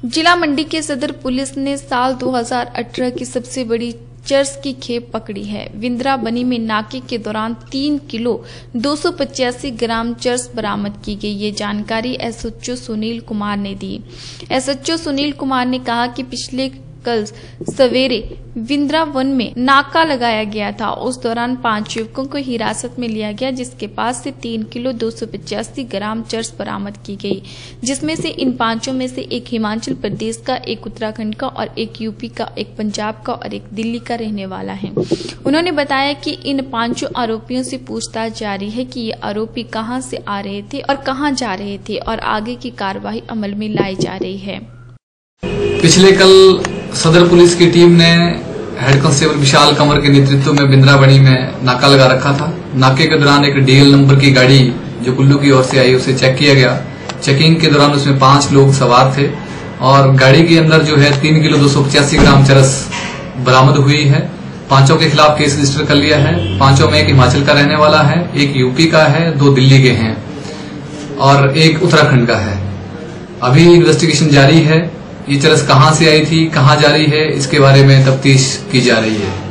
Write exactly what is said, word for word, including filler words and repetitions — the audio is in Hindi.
जिला मंडी के सदर पुलिस ने साल दो हज़ार अठारह की सबसे बड़ी चरस की खेप पकड़ी है। विंद्रा बनी में नाके के दौरान तीन किलो दो सौ पचासी ग्राम चरस बरामद की गई। ये जानकारी एसएचओ सुनील कुमार ने दी। एसएचओ सुनील कुमार ने कहा कि पिछले कल सवेरे विंद्रा वन में नाका लगाया गया था। उस दौरान पांच युवकों को हिरासत में लिया गया, जिसके पास से तीन किलो दो सौ पचासी ग्राम चरस बरामद की गई, जिसमें से इन पांचों में से एक हिमाचल प्रदेश का, एक उत्तराखंड का और एक यूपी का, एक पंजाब का और एक दिल्ली का रहने वाला है। उन्होंने बताया कि इन पांचों आरोपियों से पूछताछ जारी है कि ये आरोपी कहां से आ रहे थे और कहां जा रहे थे और आगे की कार्रवाई अमल में लाई जा रही है। पिछले कल सदर पुलिस की टीम ने हेड कांस्टेबल विशाल कंवर के नेतृत्व में बिंद्रा बनी में नाका लगा रखा था। नाके के दौरान एक डीएल नंबर की गाड़ी जो कुल्लू की ओर से आई उसे चेक किया गया। चेकिंग के दौरान उसमें पांच लोग सवार थे और गाड़ी के अंदर जो है तीन किलो दो सौ पचासी ग्राम चरस बरामद हुई है। पांचों के खिलाफ केस रजिस्टर कर लिया है। पांचों में एक हिमाचल का रहने वाला है, एक यूपी का है, दो दिल्ली के हैं और एक उत्तराखंड का है। अभी इन्वेस्टिगेशन जारी है। ये चरस कहां से आई थी, कहां जा रही है, इसके बारे में तफ्तीश की जा रही है।